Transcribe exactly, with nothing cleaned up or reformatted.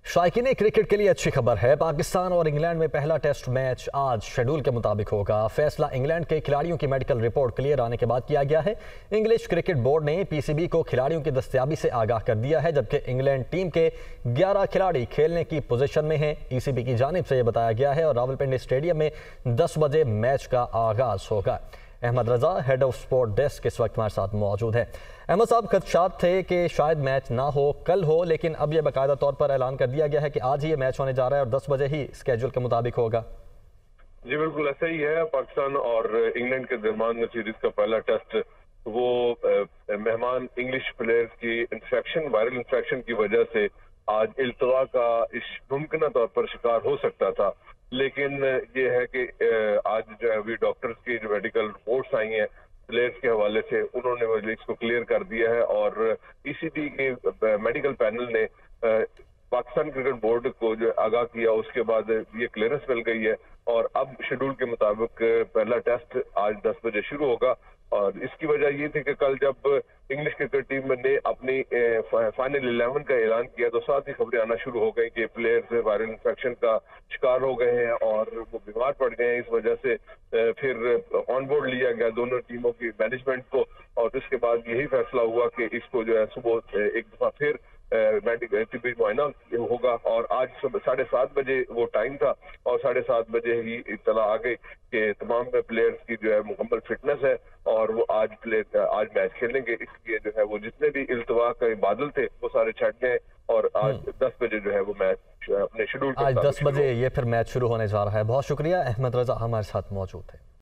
शायकीन cricket के लिए अच्छी खबर है। पाकिस्तान और इंग्लैंड में पहला टेस्ट मैच आज शेड्यूल के मुताबिक होगा। फैसला इंग्लैंड के खिलाड़ियों की मेडिकल रिपोर्ट क्लियर आने के बाद किया गया है। इंग्लिश क्रिकेट बोर्ड ने पीसीबी को खिलाड़ियों की दस्तयाबी से आगाह कर दिया है, जबकि इंग्लैंड टीम के ग्यारह खिलाड़ी खेलने की पोजीशन में हैं। ईसीबी की जानिब से यह बताया गया है और रावलपिंडी स्टेडियम में दस बजे मैच का आगाज होगा। Ahmed Raza, head of sport desk, इस वक्त हमारे साथ मौजूद है। अहमद साहब, खदशात थे कि शायद मैच ना हो, कल हो, लेकिन अब यह बाकायदा तौर पर ऐलान कर दिया गया है कि आज ही ये मैच होने जा रहा है और दस बजे ही स्केड्यूल के मुताबिक होगा। जी बिल्कुल ऐसा ही है। पाकिस्तान और इंग्लैंड के दरमियान सीरीज का पहला टेस्ट वो मेहमान इंग्लिश प्लेयर्स की इंफेक्शन वायरल इंफेक्शन की वजह से आज इल्तवा का इस मुमकिन तौर पर शिकार हो सकता था, लेकिन ये है कि आज जो है अभी डॉक्टर्स की जो मेडिकल रिपोर्ट्स आई हैं प्लेयर्स के हवाले से, उन्होंने वो इसको क्लियर कर दिया है और ईसीबी के मेडिकल पैनल ने पाकिस्तान क्रिकेट बोर्ड को जो आगाह किया, उसके बाद ये क्लियरेंस मिल गई है और अब शेड्यूल के मुताबिक पहला टेस्ट आज दस बजे शुरू होगा। और इसकी वजह ये थी कि कल जब इंग्लिश क्रिकेट टीम ने अपनी फाइनल इलेवन का ऐलान किया तो साथ ही खबरें आना शुरू हो गई कि प्लेयर्स वायरल इन्फेक्शन का शिकार हो गए हैं और वो बीमार पड़ गए हैं। इस वजह से फिर ऑन बोर्ड लिया गया दोनों टीमों की मैनेजमेंट को और उसके बाद यही फैसला हुआ कि इसको जो है सुबह एक दफा फिर मेडिकल मुआयना होगा और आज सुबह साढ़े सात बजे वो टाइम था और साढ़े सात बजे ही इत्तला आ गई कि तमाम प्लेयर्स की जो है मुकम्मल फिटनेस है और वो आज प्लेयर आज मैच खेलेंगे। इसलिए जो है वो जितने भी इल्तवा के बादल थे वो सारे छट गए और आज दस बजे जो है वो मैच अपने शेड्यूल आज दस बजे ये फिर मैच शुरू होने जा रहा है। बहुत शुक्रिया, अहमद रजा हमारे साथ मौजूद थे।